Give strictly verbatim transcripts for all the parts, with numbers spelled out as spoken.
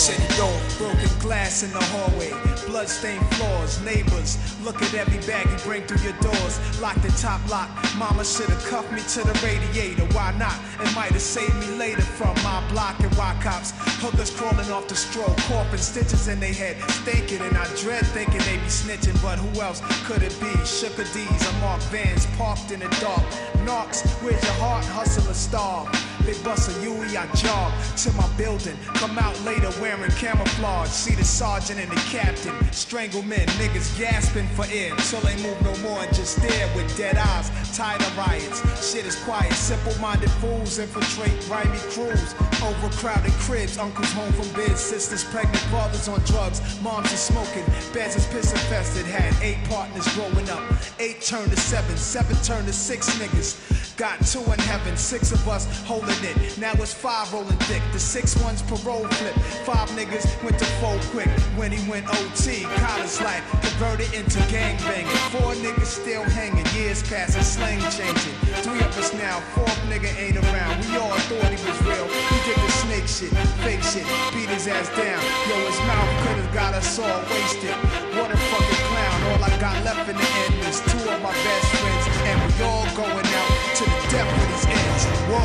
set it off. Broken glass in the hallway, bloodstained floors, neighbors look at every bag you bring through your doors. Lock the top lock, mama should've cuffed me to the radiator. Why not? It might've saved me later from my block and why cops. Hookers crawling off the stroke, corping stitches in their head, stinking, and I dread thinking they be snitching. But who else could it be? Sugar D's, I'm Mark Vans, parked in the dark. Knocks, where's your heart? Hustle or starve. They bust a U E, I jog to my building. Come out later wearing camouflage. See the sergeant and the captain. Strangle men, niggas gasping for air. Till they move no more and just stare with dead eyes. Tired of riots, shit is quiet. Simple-minded fools infiltrate grimy crews. Overcrowded cribs, uncles home from bed. Sisters pregnant, fathers on drugs. Moms are smoking, beds is piss infested. Had eight partners growing up. Eight turned to seven, seven turned to six niggas. Got two in heaven, six of us holding it. Now it's five rolling thick. The six ones parole flip. Five niggas went to four quick when he went O T. College life converted into gangbanging. Four niggas still hanging. Years passing, slang changing. Three of us now, fourth nigga ain't around. We all thought he was real. He did the snake shit, fake shit, beat his ass down. Yo, his mouth could've got us all wasted. What a fucking clown. All I got left in the end is two of my best friends, and we all going out to the death with his ends. Whoa.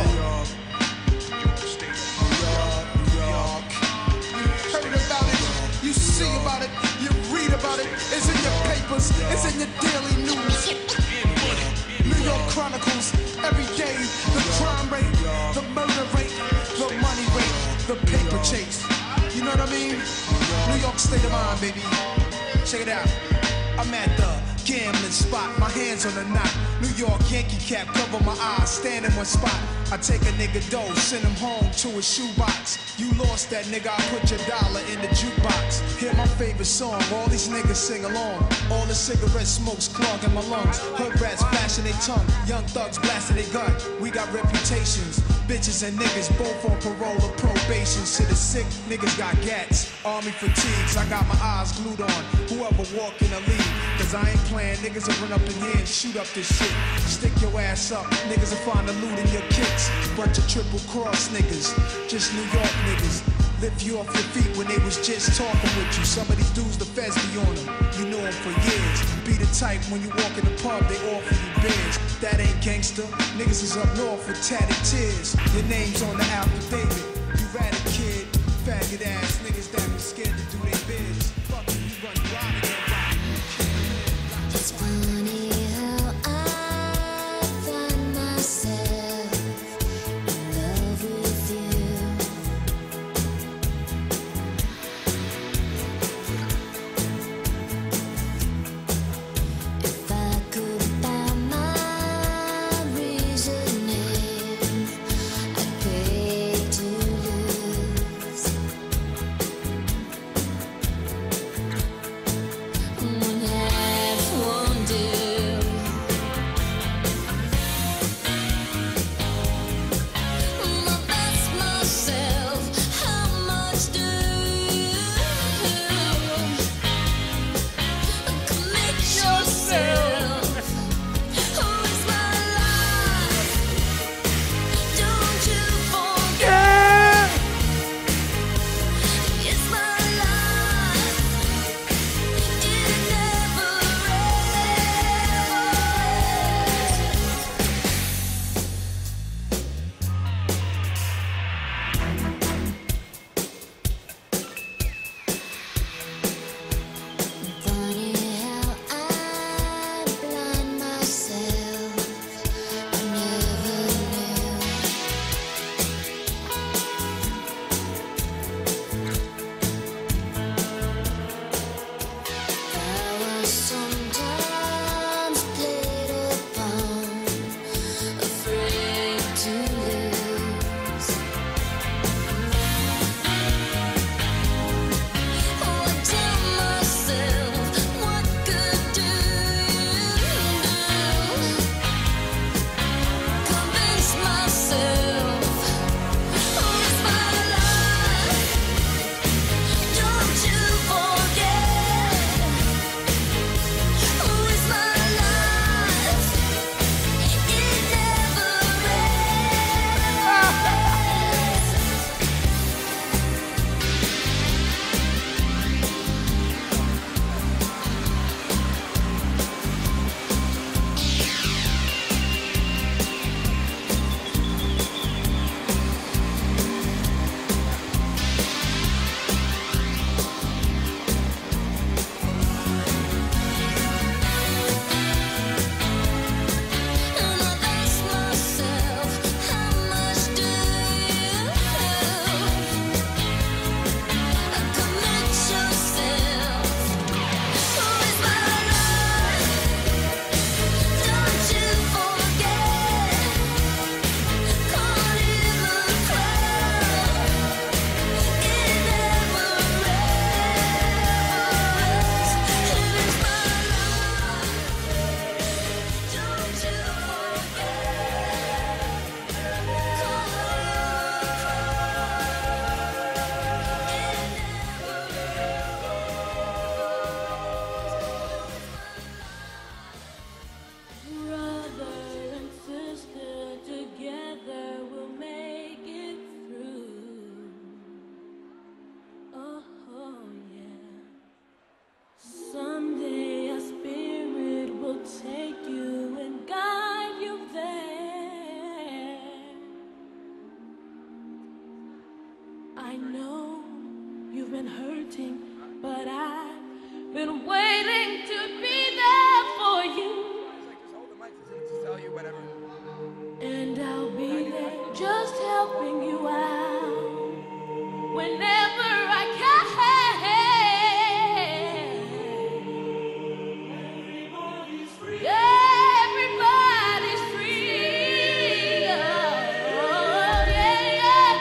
Heard about it, you see about it, you read about it. It's in your papers, it's in your daily news. New York Chronicles, every day. The crime rate, the murder rate, the money rate, the paper chase. You know what I mean? New York state of mind, baby. Check it out. I'm at the gambling spot, my hands on the knot. New York Yankee cap, cover my eyes, stand in one spot. I take a nigga dough, send him home to a shoebox. You lost that nigga, I put your dollar in the jukebox. Hear my favorite song, all these niggas sing along. All the cigarette smokes clogging my lungs. Hood rats flashing their tongue, young thugs blasting their gun. We got reputations, bitches and niggas both on parole or probation. Shit is sick, niggas got gats, army fatigues. I got my eyes glued on whoever walk in the league. Cause I ain't playing, niggas will run up in here and shoot up this shit. Stick your ass up, niggas will find the loot in your kicks. Bunch of triple cross niggas, just New York niggas. Lift you off your feet when they was just talking with you. Some of these dudes, the feds be on them. You know them for years. Be the type when you walk in the pub, they offer you beers. That ain't gangster. Niggas is up north with tatted tears. Your name's on the affidavit. You ratted kid, faggot ass niggas that be scared to do their bids. Fuck you, you run wild again. It's funny how I find myself in love with you. If I could find my reasoning, I'd pray to lose. been hurting, but I've been waiting to be there for you. And I'll be there just helping you out whenever I can. Everybody's free. Everybody's free. Oh, yeah, yeah.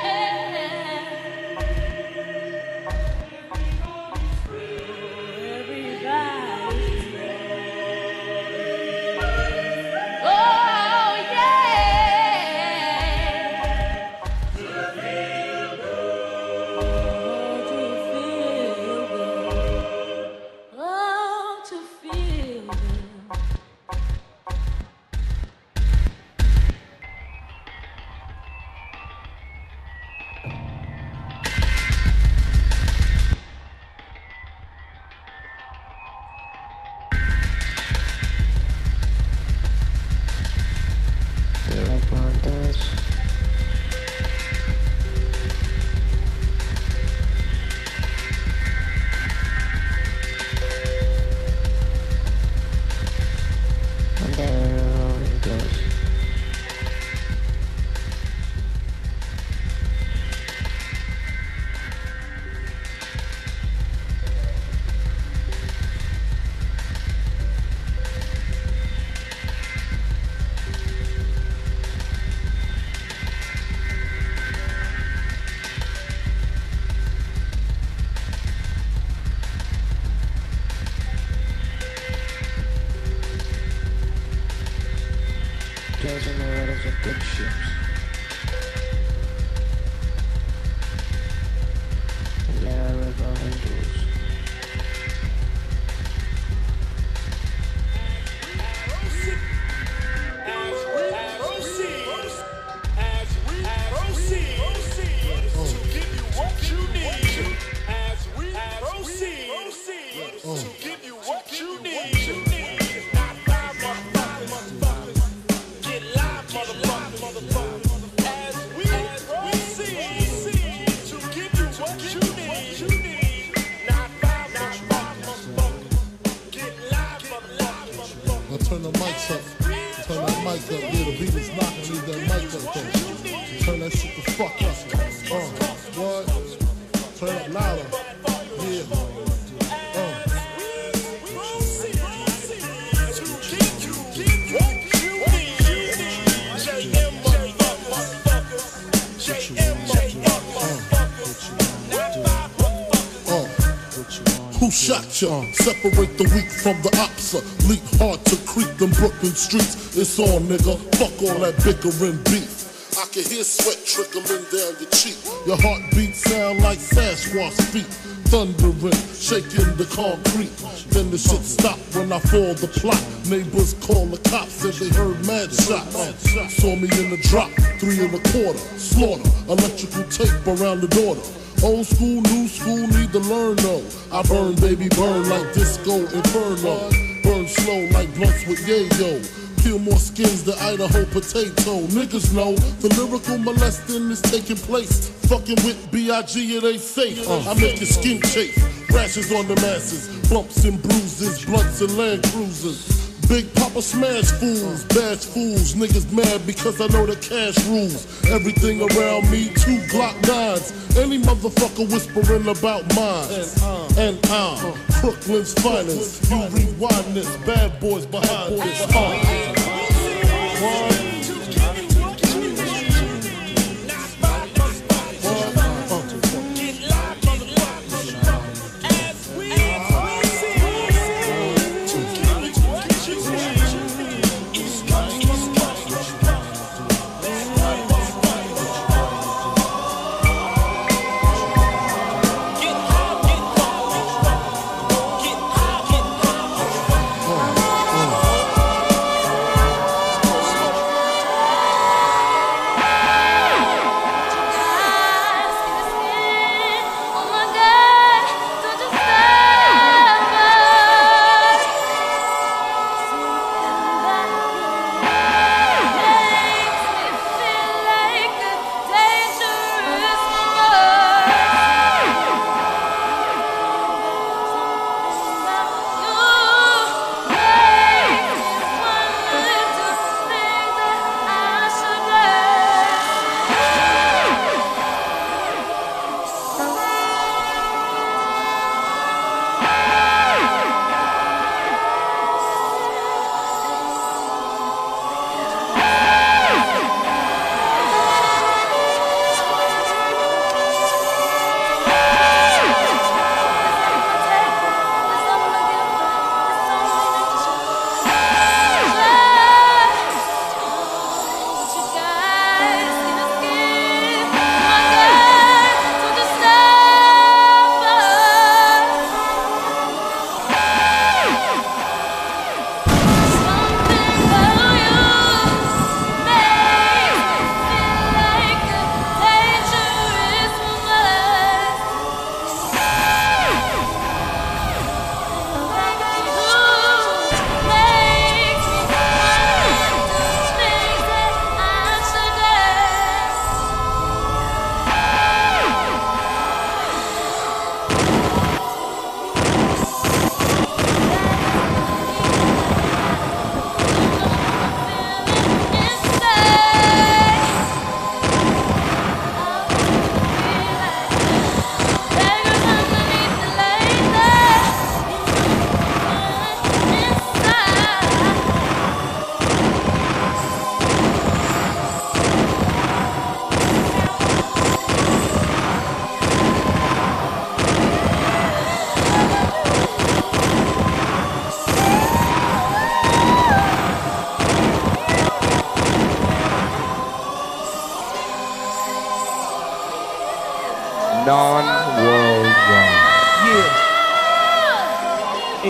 Everybody's free. Everybody's free. Oh, Closing the waters of big ships. And there are revolving doors. As we proceed, as we proceed to give you what you need. As we proceed to give you what you need. Not five motherfuckers. Get live, motherfuckers. As we proceed to give you what you need. Not five motherfuckers. Get live, motherfuckers. Now turn the mics up. Turn that mic up. Yeah, the beat is knocking. Leave that mic up though. Turn that shit the fuck up. Uh, what? Turn it louder. Yeah. Uh. Who shot ya? Separate the weak from the opsa. Leap hard to creep them Brooklyn streets. It's on, nigga. Fuck all that bickering beef. I can hear sweat trickling down your cheek. Your heartbeat sound like Sasquatch feet. Thundering, shaking the concrete. Then the shit stop when I fall the plot. Neighbors call the cops, said they heard mad shots. Saw me in the drop, three and a quarter. Slaughter, electrical tape around the daughter. Old school, new school, need to learn though. I burn, baby, burn like disco inferno. Burn slow like blunts with yayo. Peel more skins than Idaho potato. Niggas know the lyrical molesting is taking place. Fucking with B I G, it ain't safe. I make your skin chafe. Rashes on the masses, bumps and bruises, blunts and Land Cruisers. Big Papa smash fools, bash fools. Niggas mad because I know the cash rules. Everything around me, two Glock nines. Any motherfucker whispering about mine. And I'm Brooklyn's finest. You rewind this, bad boys behind this. Uh. One.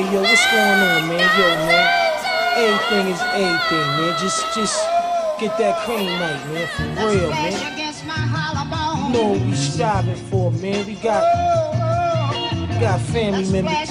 man, yo, what's going on, man? Yo, man, everything is everything, man. Just, just get that cream right, man, for real, man. You know what we striving for, man. We got, we got family members.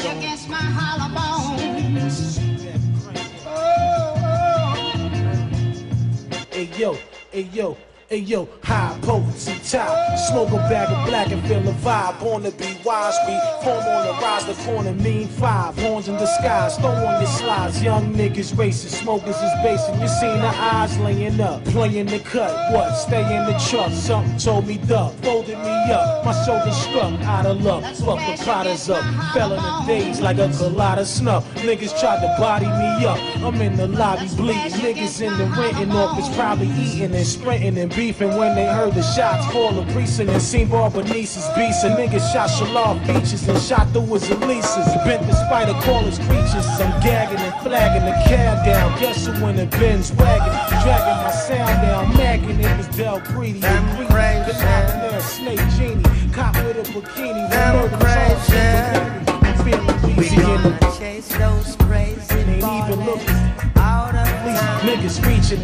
Hey, yo, hey, yo. Hey yo, high potency top. Smoke a bag of black and feel a vibe. Born to be wise, we form on the rise, the corner mean five. Horns in the skies, throw on your slides. Young niggas racing, smokers is basing. You seen the eyes laying up, playing the cut. What? Stay in the truck. Something told me duck, folded me up. My shoulders struck, out of luck. Fuck the potters up, fell in the days like a colada snuff. Niggas tried to body me up. I'm in the lobby bleeding. Niggas in the renting office probably eating and sprinting and beefing when they heard the shots fall of precinct and seen Barbonice's beast. A nigga shot Shalal features and shot through his Elises. Bent the spider callers creatures. I'm gagging and flagging the cab down. Guess who in the Benz wagon? Dragging my sound down. Magging it was Del Greedy. Them crazy. The Snake Genie. Cop with a bikini. Them crazy. We gonna chase those crazy ain't boys even looking. out of town. Niggas reaching.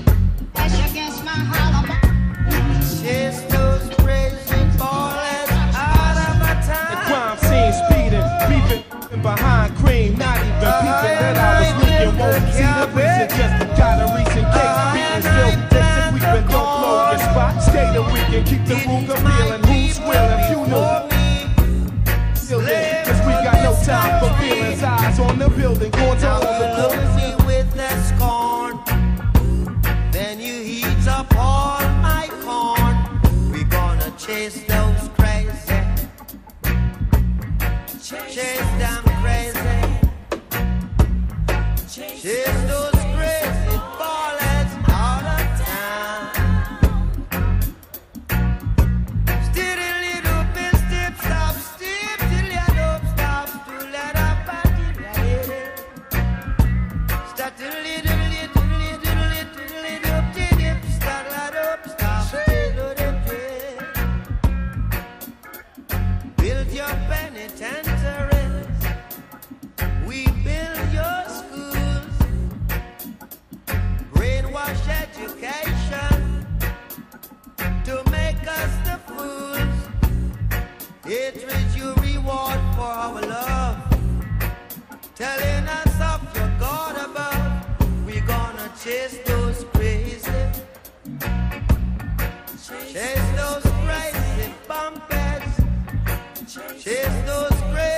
Chase those crazy boys out of my town. The crime scene speeding, beefing behind cream, not even peeping that I was looking. Won't see the reason, just got a recent case. Beating still, they say we been don't blow your spot. Stay the weekend, keep the Ruger reeling. Who's willing? You know. Still there, cause we got no time for feelings. Eyes on the building, going to all the corners. Me with that scorn, then you heat up all my corn. We gonna chase those crazy, chase them crazy, chase those crazy ballers out of town. Still a little bit step, stop, step till you don't stop, to let up party ready. Start a little, little, little, little, little, dip, start right up, stop, little dip. Build your penitentiaries, we build your schools, brainwash education to make us the fools. Hatred you reward for our love, telling us of your God above. We gonna chase those crazy, chase those crazy bumpers, chase those crazy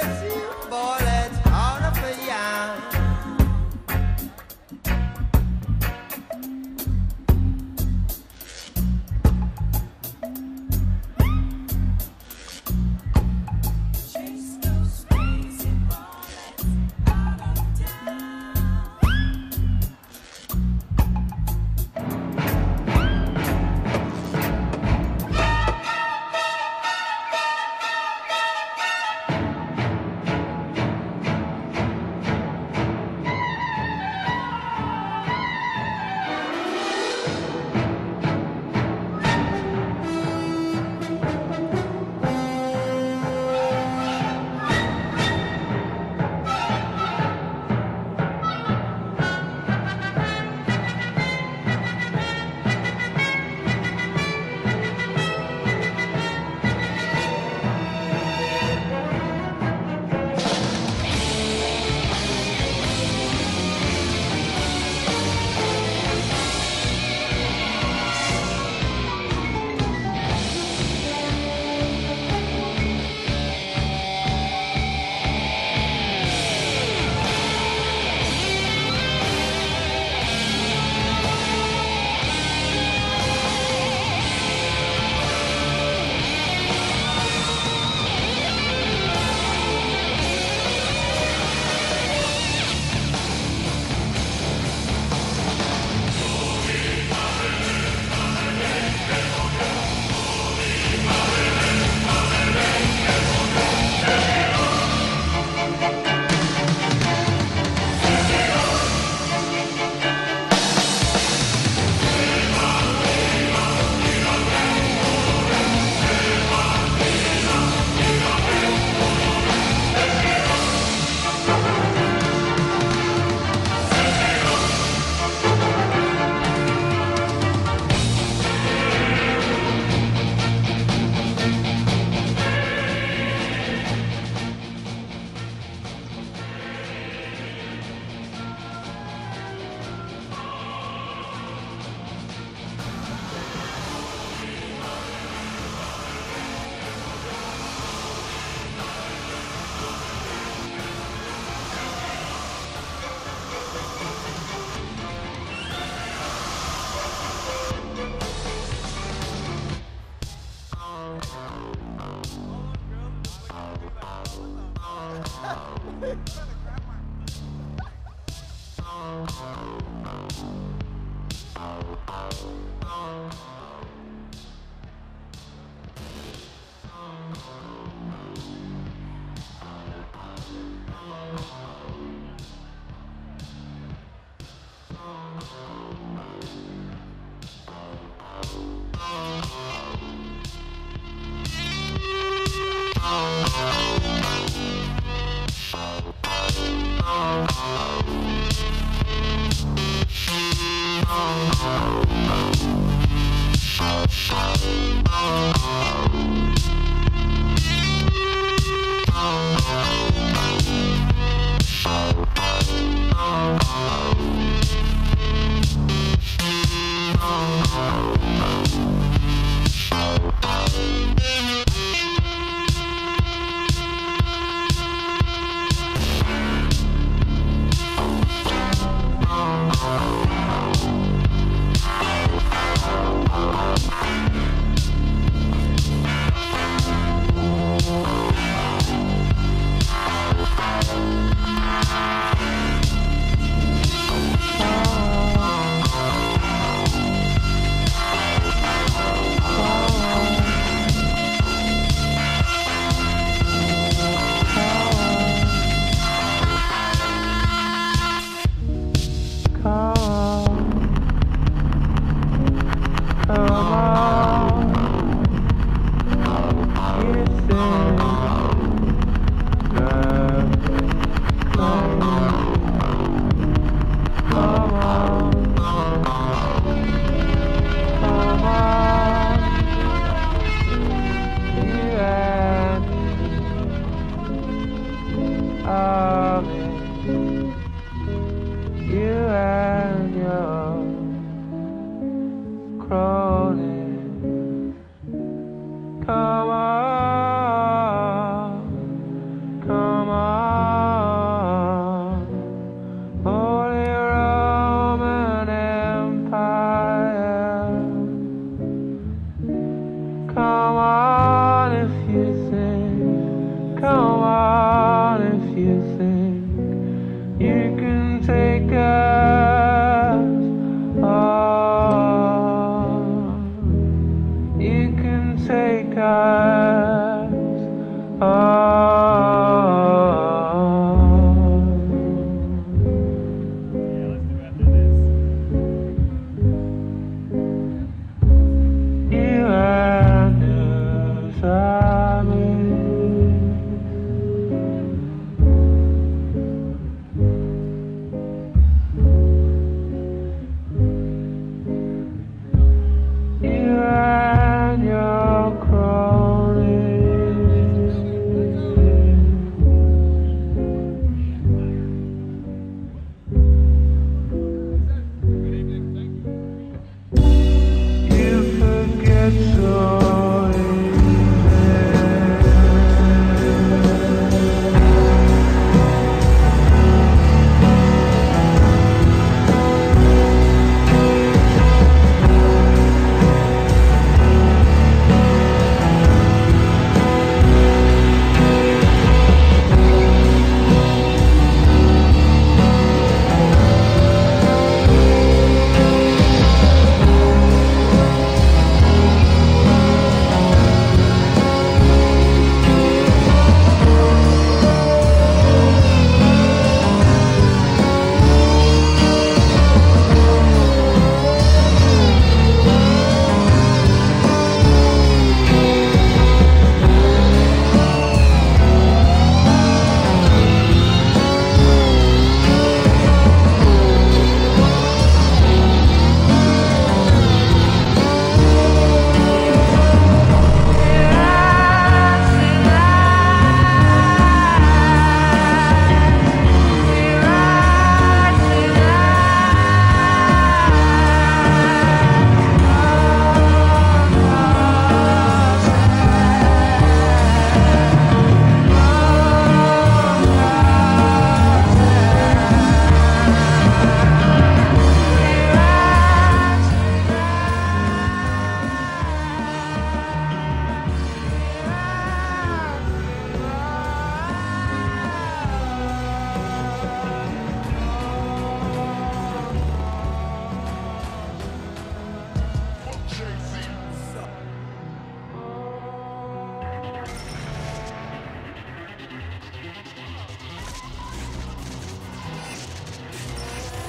Come on if you think, come on if you think.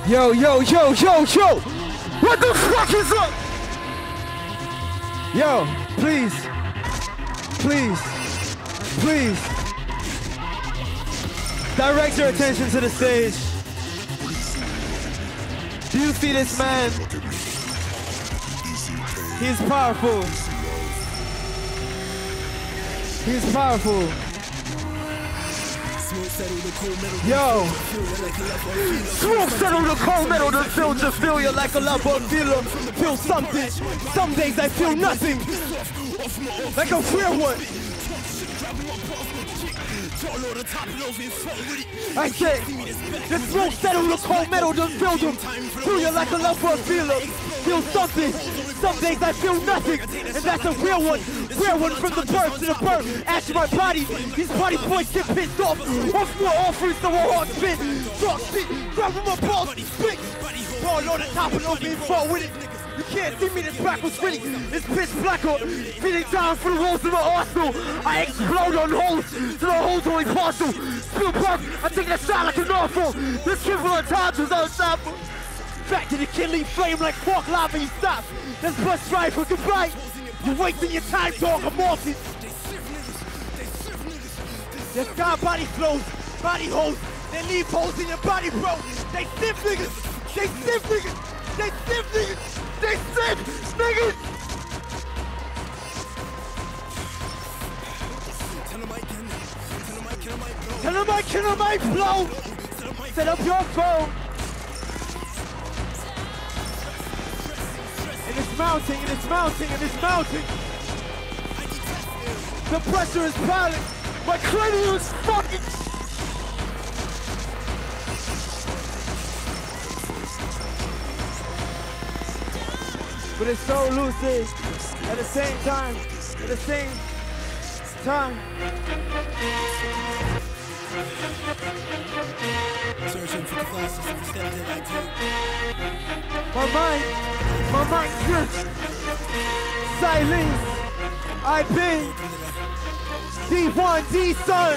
Yo, yo, yo, yo, yo! What the fuck is up? Yo, please, please, please, direct your attention to the stage. Do you see this man? He's powerful. He's powerful. Yo, smoke settle the cold metal, the feel just feel you like a love or feel feel something. Some days I feel nothing, like a real one. I say, the smoke settle the cold metal, the feel them. Feel you like a love or feel feel something. Some days I feel nothing, and that's a real one. Real one from the birth to the birth. After my body, these body boys get pissed off. Off more offers, so we're hard spit. Talk shit, grab my balls, spit. Ball on the top and over and fall with it. You can't see me this backwards really. It's pitch black or feeding down for the walls of my arsenal. I explode on holes, so the holes only partial. Spill burp, I take that shot like an awful. This triple on times was unstoppable. Back to the killing flame like quark lava, you stop. That's bust rifle, goodbye. You're wasting your time, dog, I'm off it. Their sky body flows, body holes. They leave holes in your body, bro. They stiff niggas, they stiff niggas, they stiff niggas, they stiff niggas. Tell them I kill them, I flow. Set up your phone. And it's mounting, and it's mounting, and it's mounting. The pressure is piling. My cranium is fucking. But it's so lucid at the same time, at the same time. Searching for the classes of the steps that I take. My mind, my mind drifts. Silence. I've been D one, D son.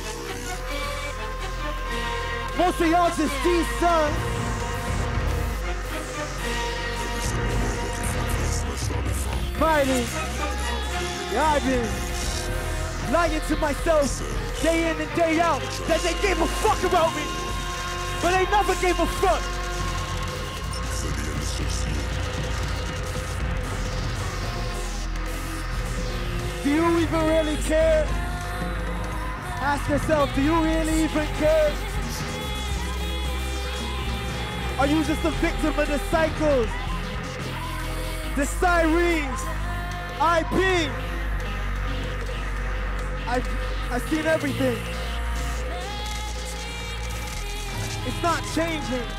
Most of y'all just D son. Mighty. Yeah, I've been lying to myself day in and day out that they gave a fuck about me, but they never gave a fuck. Do you even really care? Ask yourself, do you really even care? Are you just a victim of the cycles? The sirens? I be. I've, I've seen everything. It's not changing.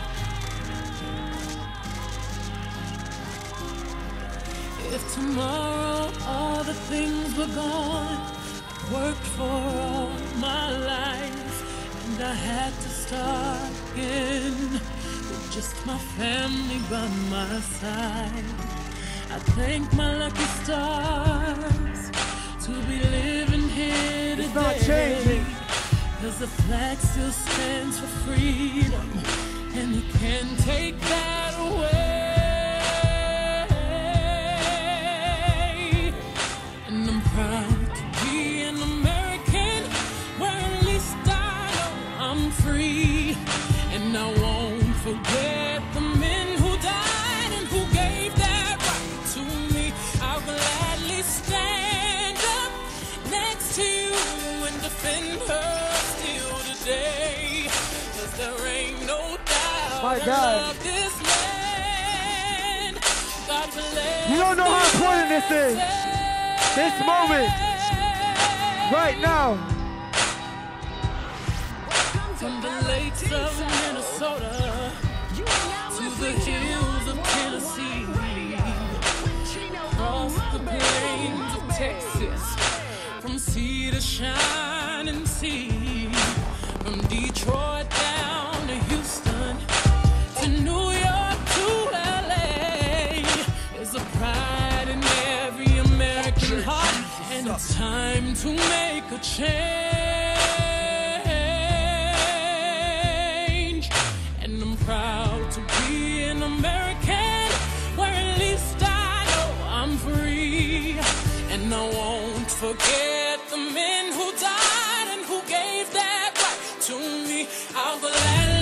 If tomorrow all the things were gone, worked for all my life, and I had to start again with just my family by my side, I thank my lucky stars to be living here today. It's not changing. Cause the flag still stands for freedom, and you can't take that away. And I'm proud to be an American, where at least I know I'm free. And I won't forget the men who died and who gave that right to me. I'll gladly stand up next to you and defend her still today. Cause there ain't no doubt My I God. love this land. God bless You don't know how important this is. This moment, right now. From the lakes of Minnesota to the hills of Tennessee, across the plains of Texas, from sea to shining sea, from Detroit down to Houston, to New York to L A. There's a pride in every American heart, and it's time to make a change. And I'm proud to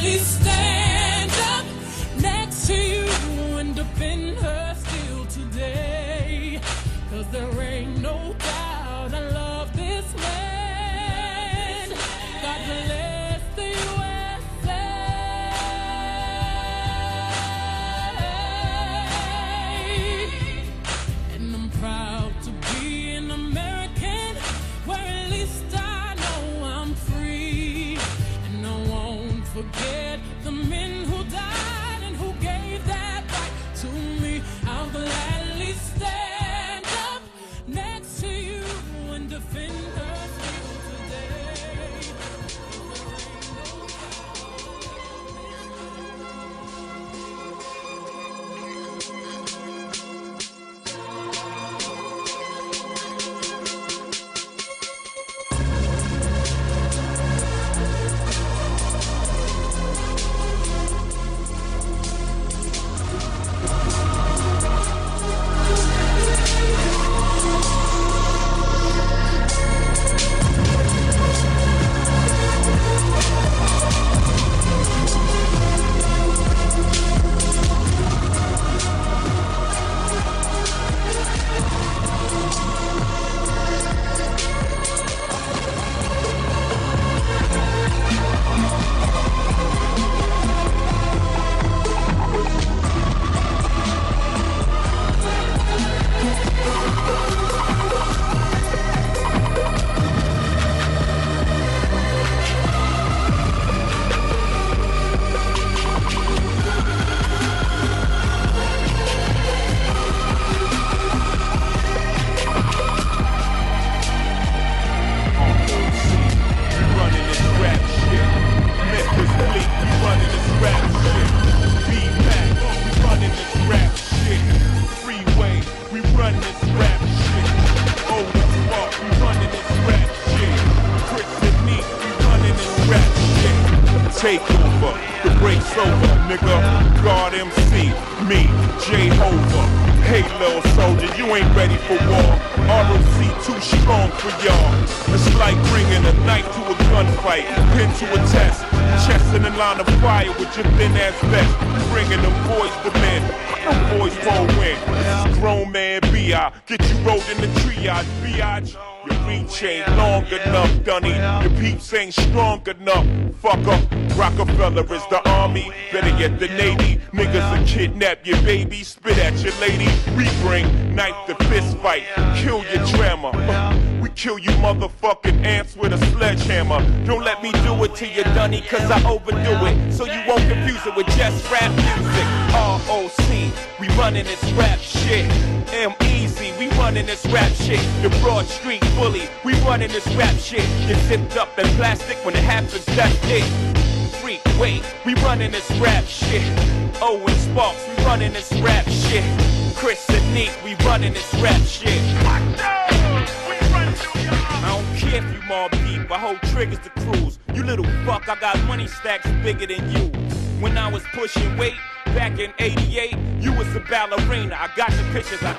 gladly stand up next to you and defend her still today. Cause there ain't no doubt I love this land. God bless the U S A. And I'm proud to be an American, where at least I know I'm free. And I won't forget the men who died and who gave that right to me. I'll gladly stand up next to you and defend her still today. Take over, the break's over, nigga. God M C, me, Jehovah. Hey, little soldier, you ain't ready for war. R O C too strong for y'all. It's like bringing a knife to a gunfight, pin to a test, chest in the line of fire with your thin ass vest. Bringing them boys to men, them boys won't win. Grown man B I, get you rolled in the triage, biatch. Your reach ain't long enough, Dunny. Your peeps ain't strong enough, fucker. Rockefeller is the army, better yet the Navy. Niggas will kidnap your baby, spit at your lady. We bring knife to fist fight, kill your drama. We kill you motherfucking ants with a sledgehammer. Don't let me do it to you, Dunny, cause I overdo it. So you won't confuse it with just rap music. R O C, we running this rap shit. M-Easy, we running this rap shit. The Broad Street Bully, we running this rap shit. Get zipped up in plastic when it happens, that's it. Freak, wait, we running this rap shit. Owen Sparks, we running this rap shit. Chris and Neek, we running this rap shit. I don't care if you mob deep, I hold triggers to cruise. You little fuck, I got money stacks bigger than you. When I was pushing weight, back in eighty-eight, you was a ballerina. I got the pictures, I...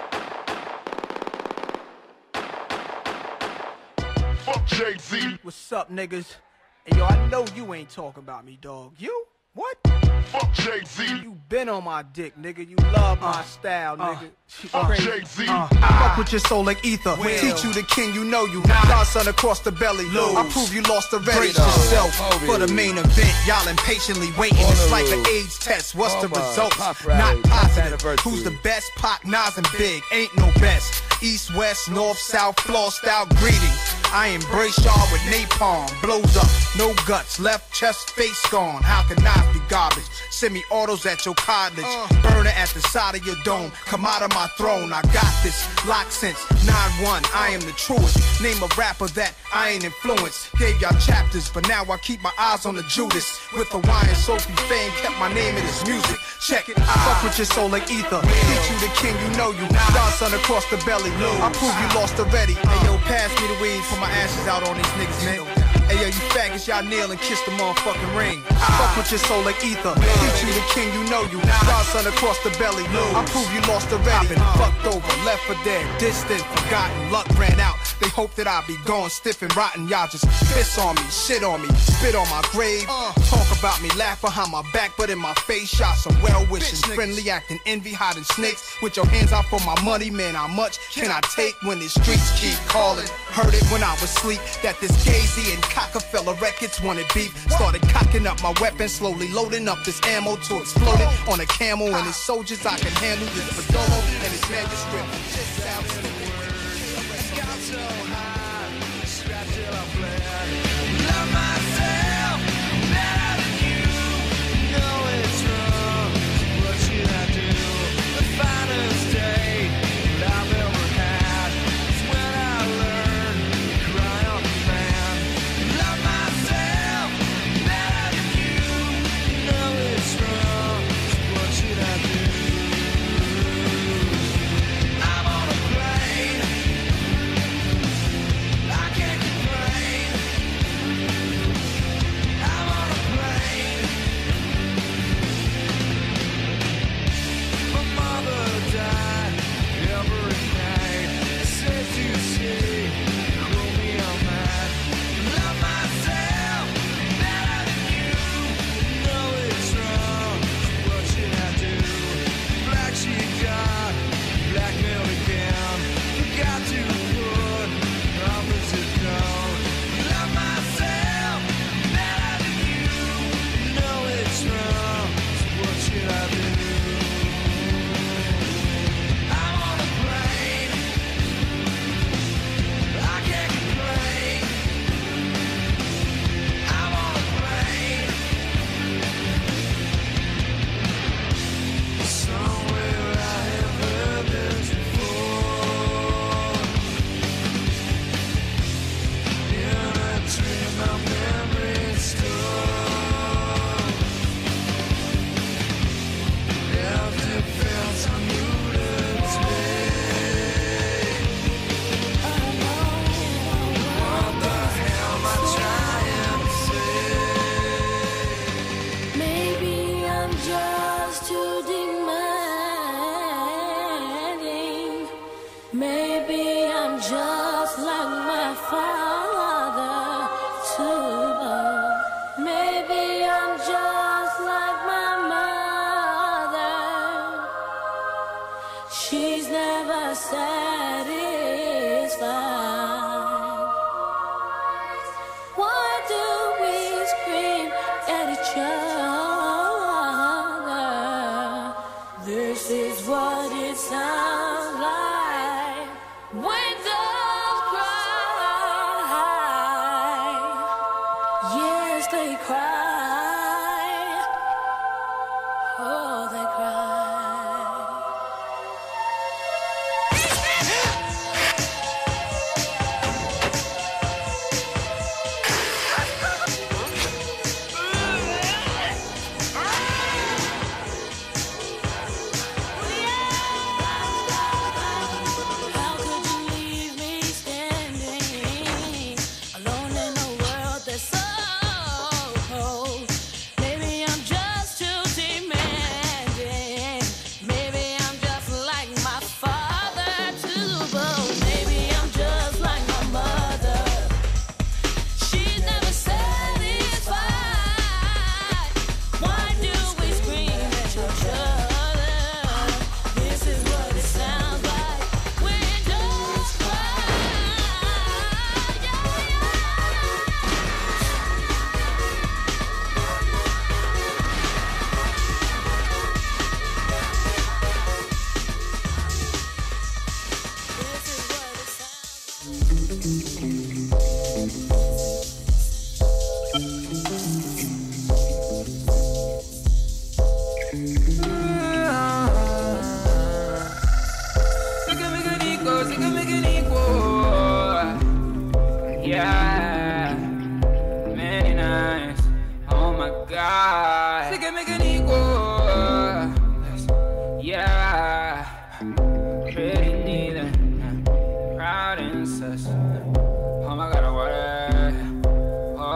Fuck Jay-Z. What's up, niggas? Hey, yo, I know you ain't talking about me, dog. You? What? Fuck Jay-Z. You been on my dick, nigga. You love my uh, style, nigga. Uh, Fuck Jay-Z. Uh, fuck with your soul like ether. Will. Teach you the king, you know you. Godson across the belly. Lose. I prove you lost already. Brace yourself for the main event. Y'all impatiently waiting. It's like an AIDS test. What's the results? Not positive. Who's the best? Pac, Nas, and Big. Ain't no best. East, west, north, south, floor style greeting. I embrace y'all with napalm. Blows up, no guts, left chest, face gone. How can Nas be garbage? Semi-autos at your cottage. Burner at the side of your dome. Come out of my throne. I got this. Locked since nine one. I am the truest. Name a rapper that I ain't influenced. Gave y'all chapters, but now I keep my eyes on the Judas. With the Hawaiian Sophie fame, kept my name in his music. Check it. I fuck with your soul like ether. Teach you the king, you know you. Godson across the belly. I prove you lost already. Hey yo, pass me the weed for my ashes out on these niggas, man. Hey yo, you faggots, y'all kneel and kiss the motherfucking ring. Fuck with your soul like ether. Teach you the king, you know you. Godson across the belly. I prove you lost already. Been fucked over, left for dead, distant, forgotten. Luck ran out. They hope that I be gone stiff and rotten. Y'all just piss on me, shit on me, spit on my grave. Talk about me, laugh behind my back, but in my face, y'all some well wishing, friendly acting, envy, hiding snakes. With your hands out for my money, man, how much can I take when the streets keep calling? Heard it when I was asleep, that this Gazy and Cockefeller Records wanted beef. Started cocking up my weapon, slowly loading up this ammo to explode it on a camel. And his soldiers I can handle this Perdomo and his manuscript. Just sounds so so high, strapped till I bled. Love myself better than you. Know it's wrong. What should I do? The finest day that I've ever had is when I learned to cry on the man. Love myself better than you. Know it's wrong. What should I do? I'm on a plane. Oh my God, what?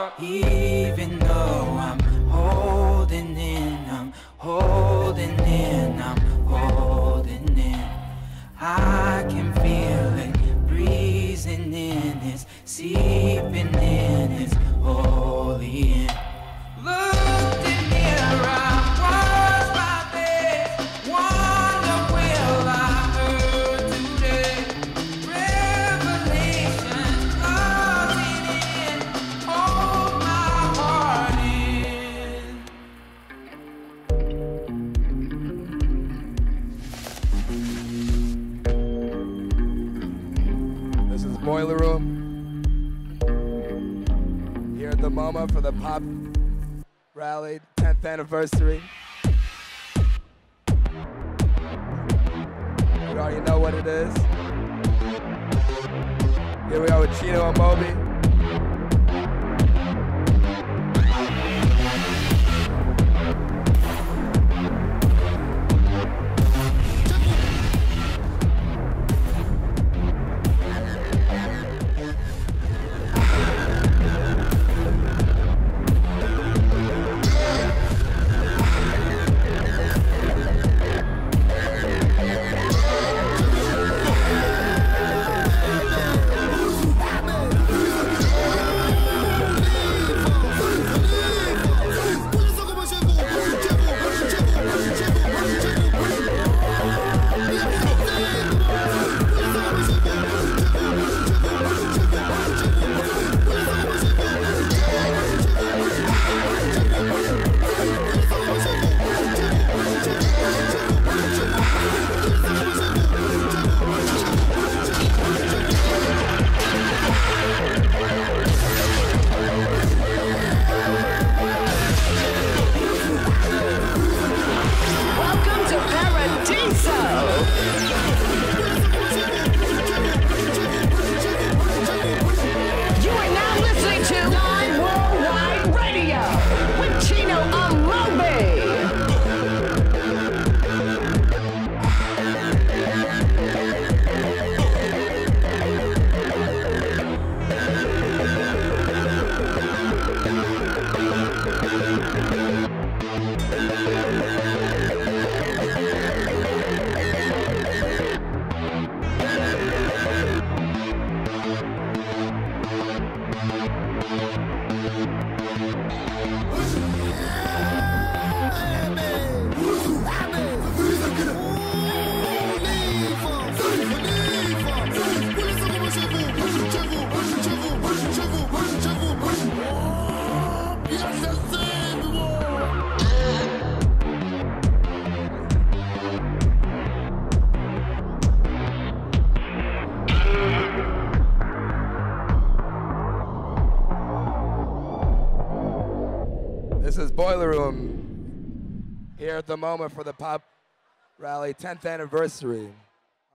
Even though I'm holding in, I'm holding in, I'm holding in. I can feel it breezing in, it's seeping in, it's holy in. Looked in mirror, was my best. Wonder will I heard today. Revelation, closing in, hold my heart in. This is Boiler Room. Here at the MoMA for the Pop Rally tenth anniversary. You already know what it is. Here we are with Chino and Moby. Welcome to Paradiso. You are now listening to Live Worldwide Radio with Chino Amobi. This is Boiler Room here at the MoMA for the Pop Rally tenth anniversary.